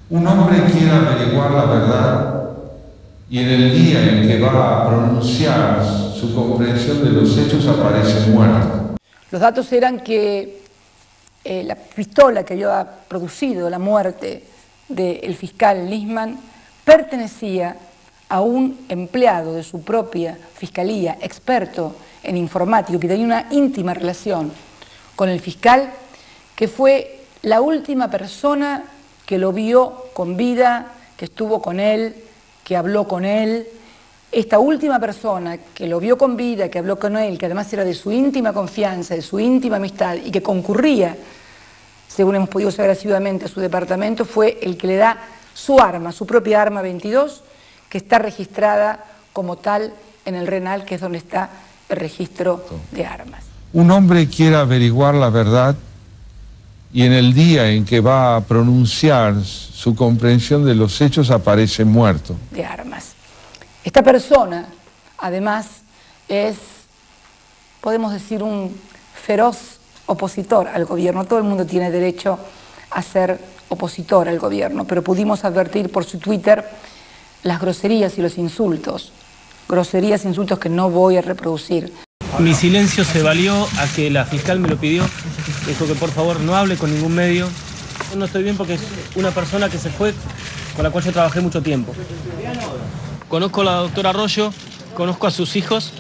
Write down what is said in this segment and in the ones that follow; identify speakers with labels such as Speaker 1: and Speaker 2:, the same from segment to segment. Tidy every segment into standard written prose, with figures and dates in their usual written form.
Speaker 1: Un hombre quiere averiguar la verdad y en el día en que va a pronunciar su comprensión de los hechos aparece muerto.
Speaker 2: Los datos eran que la pistola que había producido la muerte del fiscal Nisman pertenecía a un empleado de su propia fiscalía, experto en informática, que tenía una íntima relación con el fiscal, que fue la última persona que lo vio con vida, que estuvo con él, que habló con él. Esta última persona que lo vio con vida, que habló con él, que además era de su íntima confianza, de su íntima amistad y que concurría, según hemos podido saber asiduamente, a su departamento, fue el que le da su arma, su propia arma 22, que está registrada como tal en el RENAL, que es donde está el registro de armas.
Speaker 1: Un hombre quiere averiguar la verdad y en el día en que va a pronunciar su comprensión de los hechos aparece muerto.
Speaker 2: De armas. Esta persona, además, es, podemos decir, un feroz opositor al gobierno. Todo el mundo tiene derecho a ser opositor al gobierno, pero pudimos advertir por su Twitter las groserías y los insultos. Groserías e insultos que no voy a reproducir.
Speaker 3: Mi silencio se valió a que la fiscal me lo pidió. Dijo que por favor no hable con ningún medio. Yo no estoy bien porque es una persona que se fue, con la cual yo trabajé mucho tiempo. Conozco a la doctora Arroyo, conozco a sus hijos.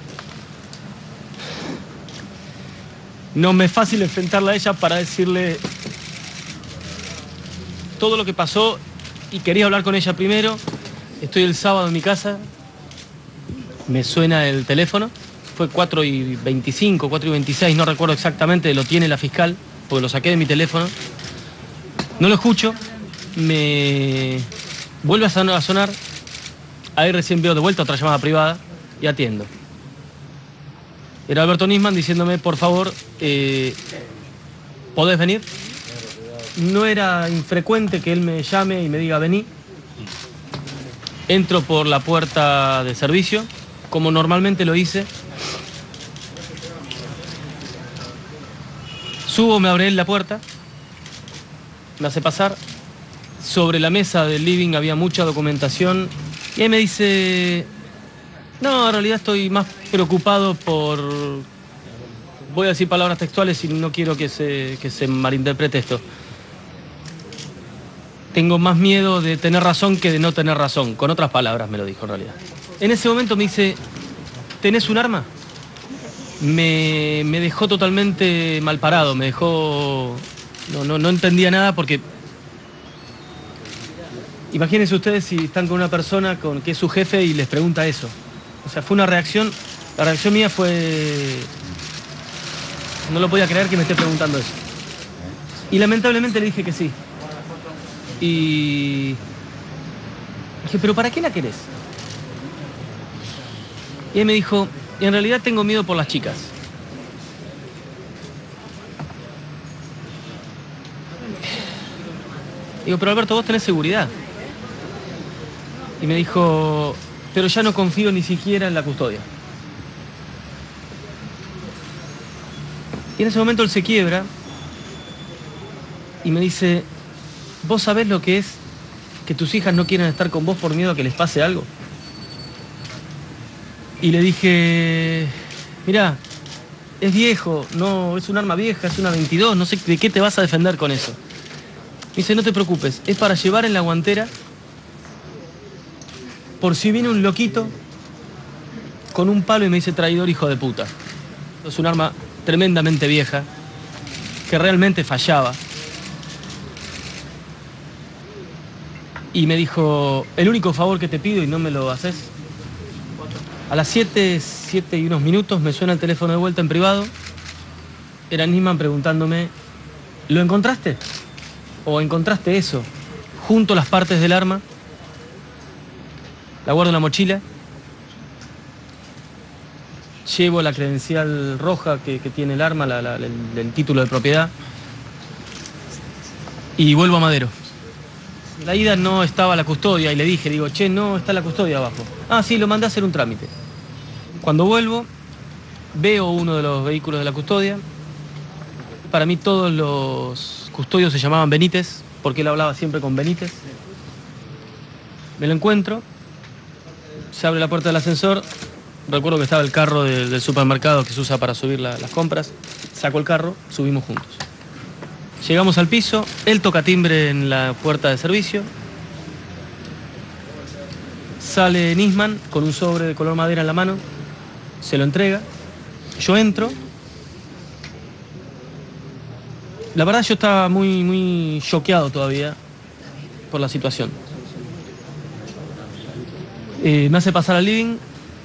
Speaker 3: No me es fácil enfrentarla a ella para decirle todo lo que pasó y quería hablar con ella primero. Estoy el sábado en mi casa, me suena el teléfono. Fue 4:25, 4:26, no recuerdo exactamente, lo tiene la fiscal, porque lo saqué de mi teléfono. No lo escucho, me vuelve a sonar, ahí recién veo de vuelta otra llamada privada y atiendo. Era Alberto Nisman diciéndome, por favor, ¿podés venir? No era infrecuente que él me llame y me diga, vení. Entro por la puerta de servicio, como normalmente lo hice. Subo, me abre él la puerta, me hace pasar. Sobre la mesa del living había mucha documentación y ahí me dice, no, en realidad estoy más preocupado por, voy a decir palabras textuales y no quiero que se malinterprete esto. Tengo más miedo de tener razón que de no tener razón. Con otras palabras me lo dijo en realidad. En ese momento me dice, ¿tenés un arma? Me dejó totalmente mal parado, me dejó... No entendía nada porque... Imagínense ustedes si están con una persona que es su jefe y les pregunta eso. O sea, fue una reacción... La reacción mía fue... No lo podía creer que me esté preguntando eso. Y lamentablemente le dije que sí. Y... Dije, ¿pero para qué la querés? Y él me dijo... Y en realidad tengo miedo por las chicas. Digo, pero Alberto, vos tenés seguridad. Y me dijo, pero ya no confío ni siquiera en la custodia. Y en ese momento él se quiebra y me dice, ¿vos sabés lo que es que tus hijas no quieran estar con vos por miedo a que les pase algo? Y le dije, mirá, es viejo, no, es un arma vieja, es una 22, no sé de qué te vas a defender con eso. Me dice, no te preocupes, es para llevar en la guantera por si viene un loquito con un palo y me dice traidor hijo de puta. Es un arma tremendamente vieja, que realmente fallaba. Y me dijo, el único favor que te pido y no me lo haces. A las 7 y unos minutos me suena el teléfono de vuelta en privado. Era Nisman preguntándome, ¿lo encontraste? ¿O encontraste eso? Junto a las partes del arma. La guardo en la mochila. Llevo la credencial roja que tiene el arma, el título de propiedad. Y vuelvo a Madero. La ida no estaba la custodia y le dije, digo, che, no está la custodia abajo. Ah, sí, lo mandé a hacer un trámite. Cuando vuelvo, veo uno de los vehículos de la custodia. Para mí todos los custodios se llamaban Benítez. porque él hablaba siempre con Benítez. Me lo encuentro, se abre la puerta del ascensor, recuerdo que estaba el carro del supermercado que se usa para subir las compras, saco el carro, subimos juntos. Llegamos al piso, él toca timbre en la puerta de servicio, sale Nisman con un sobre de color madera en la mano, se lo entrega, yo entro. La verdad yo estaba muy choqueado todavía por la situación. Me hace pasar al living,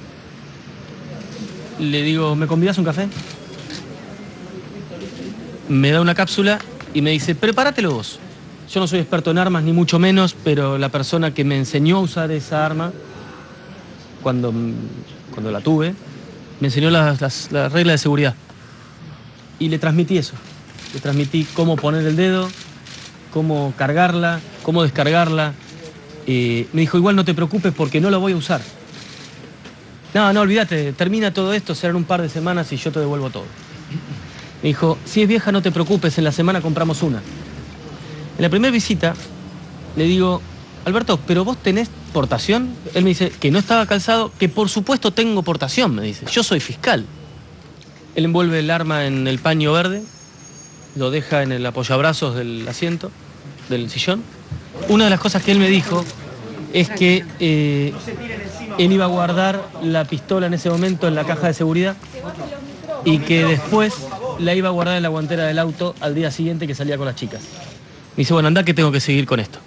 Speaker 3: le digo, ¿me convidas un café? Me da una cápsula y me dice, prepáratelo vos. Yo no soy experto en armas, ni mucho menos, pero la persona que me enseñó a usar esa arma, cuando la tuve, me enseñó las reglas de seguridad. Y le transmití eso. Le transmití cómo poner el dedo, cómo cargarla, cómo descargarla. Me dijo, igual no te preocupes porque no la voy a usar. No, olvídate, termina todo esto, serán un par de semanas y yo te devuelvo todo. Me dijo, si es vieja no te preocupes, en la semana compramos una. En la primera visita le digo, Alberto, ¿pero vos tenés portación? Él me dice que no estaba calzado, que por supuesto tengo portación, me dice. Yo soy fiscal. Él envuelve el arma en el paño verde, lo deja en el apoyabrazos del asiento, del sillón. Una de las cosas que él me dijo es que él iba a guardar la pistola en ese momento en la caja de seguridad y que después la iba a guardar en la guantera del auto al día siguiente que salía con las chicas. Me dice, bueno, anda que tengo que seguir con esto.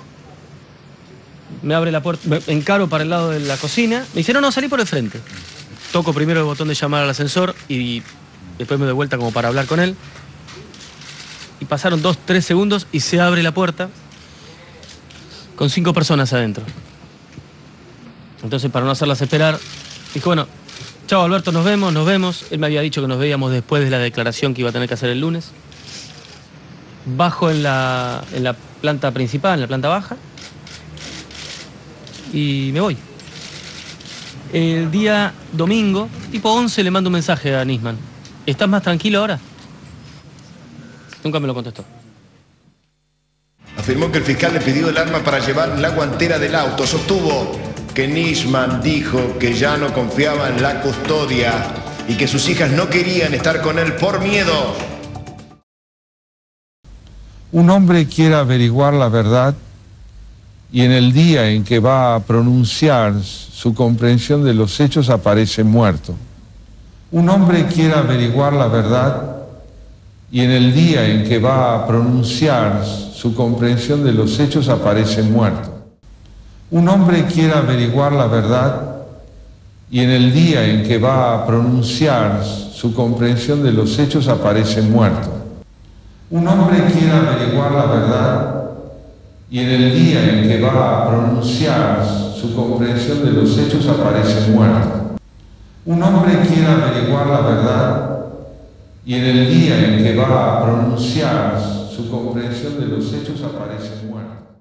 Speaker 3: Me abre la puerta, me encaro para el lado de la cocina. Me dice, no, salí por el frente. Toco primero el botón de llamar al ascensor y después me doy vuelta como para hablar con él. Y pasaron 2-3 segundos y se abre la puerta con 5 personas adentro. Entonces, para no hacerlas esperar, dijo, bueno, chao Alberto, nos vemos. Él me había dicho que nos veíamos después de la declaración que iba a tener que hacer el lunes. Bajo en la planta principal, en la planta baja, y me voy. El día domingo, tipo 11, le mando un mensaje a Nisman. ¿Estás más tranquilo ahora? Nunca me lo contestó.
Speaker 4: Afirmó que el fiscal le pidió el arma para llevar la guantera del auto. Sostuvo que Nisman dijo que ya no confiaba en la custodia y que sus hijas no querían estar con él por miedo.
Speaker 1: Un hombre quiere averiguar la verdad y en el día en que va a pronunciar su comprensión de los hechos aparece muerto. Un hombre quiere averiguar la verdad y en el día en que va a pronunciar su comprensión de los hechos aparece muerto. Un hombre quiere averiguar la verdad y en el día en que va a pronunciar su comprensión de los hechos aparece muerto. Un hombre quiere averiguar la verdad y en el día en que va a pronunciar su comprensión de los hechos aparece muerto. Un hombre quiere averiguar la verdad y en el día en que va a pronunciar su comprensión de los hechos aparece muerto.